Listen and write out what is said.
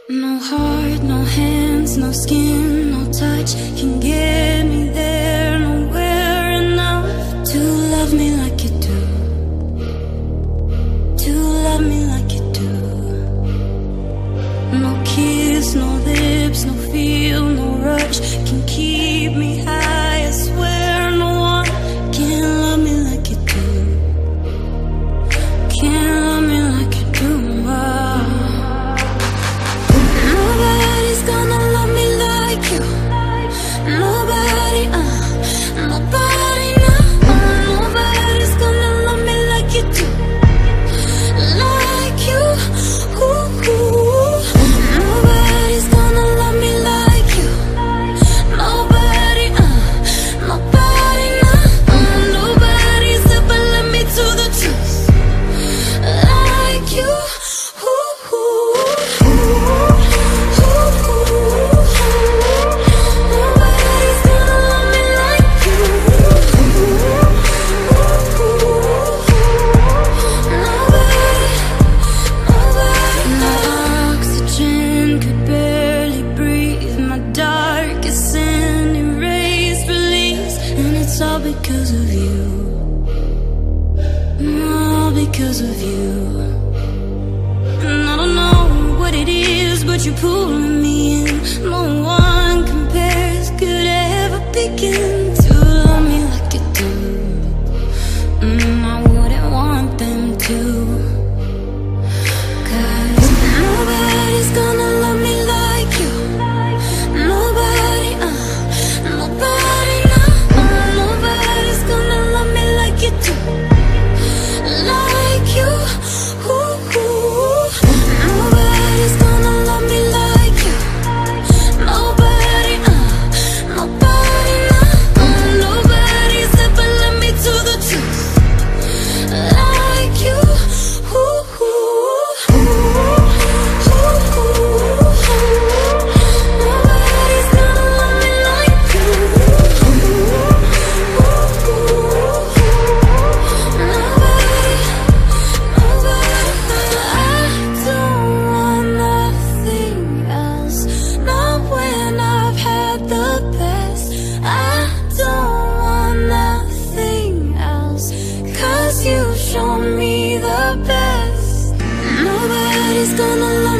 No heart, no hands, no skin, no touch can get me there. Nowhere enough to love me like you do. To love me like you do. No kiss, no lips, no feel, no rush can keep me high. I swear no one can love me like you do. Can't love me like you do. Nobody's gonna love me like you. Nobody, nobody, no. Nobody's gonna love me like you do. Like you, ooh, ooh. Nobody's gonna love me like you. Nobody, nobody, no. Nobody's ever led me to the truth like you. Because of you, all because of you. And I don't know what it is, but you're pulling me in. No one compares, could ever begin to love me like you do. I wouldn't want them to, 'cause nobody's gonna love me like you. Nobody, nobody, no. Nobody's gonna love me like you do. Like you, ooh, ooh. Nobody's gonna love me like you. Nobody, nobody, no. Nobody's ever led me to the truth like you, ooh, ooh, ooh, ooh. Nobody's gonna love me like you. Show me the best. Nobody's gonna love